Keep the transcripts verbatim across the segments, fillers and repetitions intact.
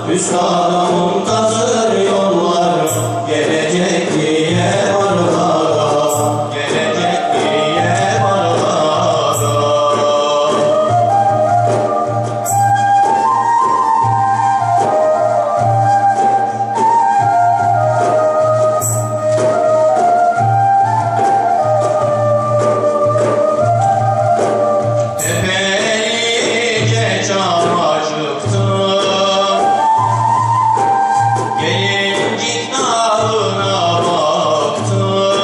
üstada muntazır yollar, gelecek diye varlara, gelecek diye varlara. Tepelice çama çıktı, gelincik dağına baktı.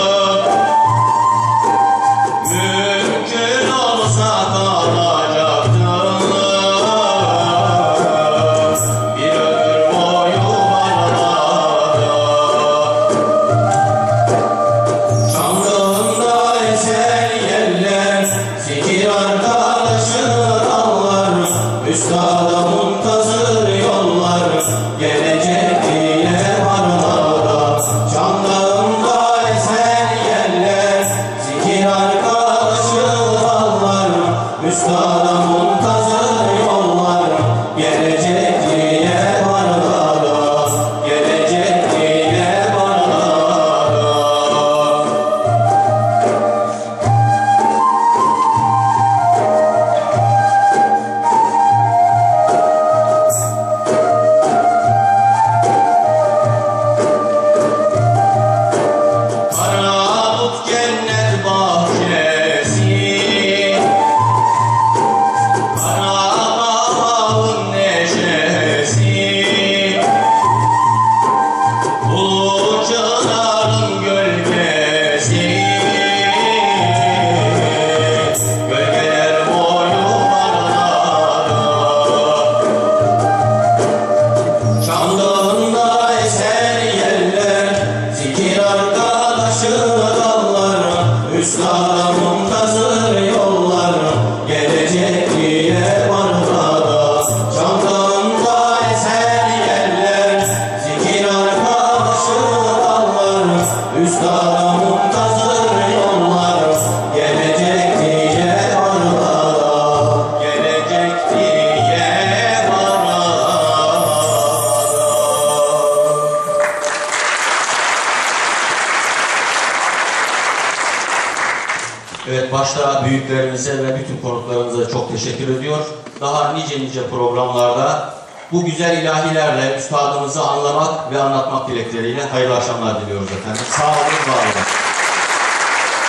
Mümkün olsa kalacaktı bir ömür boyu barlarda. Çamlığında eser yeller, zikir arkadaşı dallar, üstada muntazır yollar, gelecek diye varlara. Çamlığında eser yeller, zikir arkadaşı dallar, üstada muntazır yollar, gelecek diye varlara, gelecek diye varlara. Arnavut cennet bahçesi, Karabağ'ın neşesi, Uluçların gölgesi, gölgeler boyu barlarda. Çamlığında eser yeller, zikir arkadaşı dallar, üstada muntazır yollar, gelecek diye varlara. Çamlığında eser yerler, zikir arkadaşı dallar, üstada muntazır yollar, gelecek diye varlara, gelecek diye varlara. Evet, başta büyüklerimize ve bütün konuklarımıza çok teşekkür ediyor. Daha nice nice programlarda bu güzel ilahilerle üstadımızı anlamak ve anlatmak dilekleriyle hayırlı akşamlar diliyoruz efendim. Sağ olun, var olun.